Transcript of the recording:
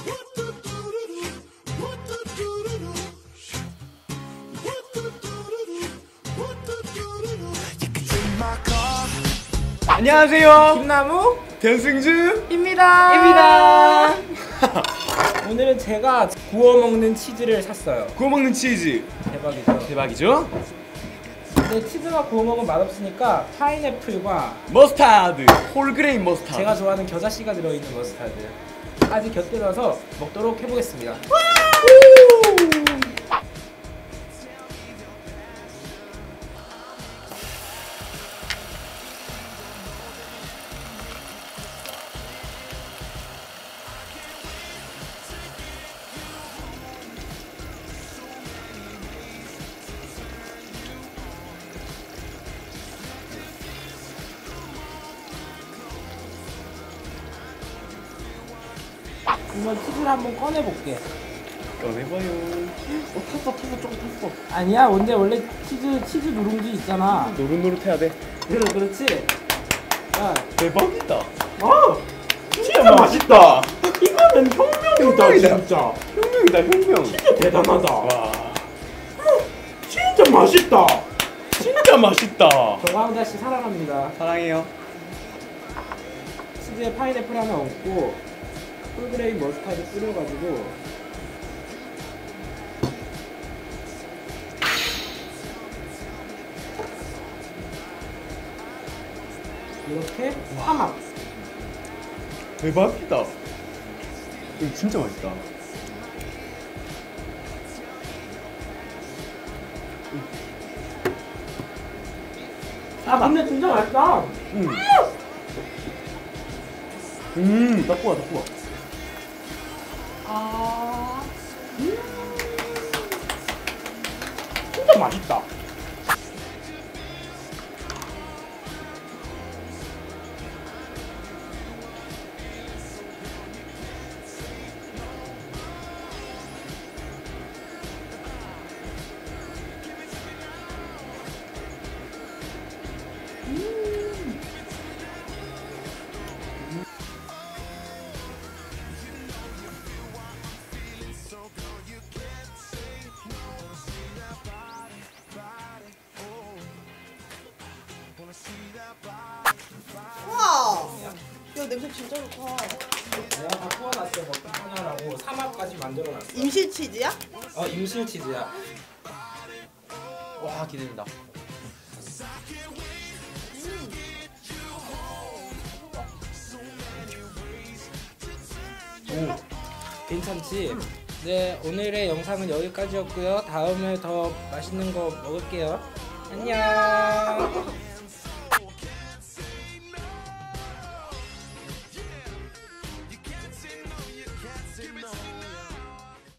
안녕하세요. 김나무 변승주입니다. 오늘은 제가 구워 먹는 치즈를 샀어요. 구워 먹는 치즈 대박이죠. 대박이죠? 근데 치즈가 구워 먹으면 맛없으니까 파인애플과 머스타드, 홀그레인 머스타드. 제가 좋아하는 겨자씨가 들어있는 머스타드까지 곁들여서 먹도록 해보겠습니다. 그러면 치즈를 한번 꺼내볼게. 꺼내봐요. 탔어 조금 탔어. 아니야, 원래 치즈 누룽지 있잖아. 노릇노릇해야 돼. 그렇지. 야, 대박이다. 진짜 맛있다. 이거는 혁명이다, 진짜. 혁명이다 혁명. 진짜 대단하다. 와 진짜 맛있다. 진짜 맛있다. 정광자씨 사랑합니다. 사랑해요. 치즈에 파인애플 하나 얹고 홀그레인 머스타드 뿌려가지고 이렇게 삼합. 대박이다. 이거 진짜 맛있다. 근데 진짜 맛있다. 덕구와 진짜 맛있다. 우와! 야, 냄새 진짜 좋다. 내가 다 구워놨어. 먹기 편하라고 삼합까지 만들어놨어. 임실 치즈야? 임실 치즈야. 와 기대된다. 괜찮지? 네, 오늘의 영상은 여기까지였고요. 다음에 더 맛있는 거 먹을게요. 안녕.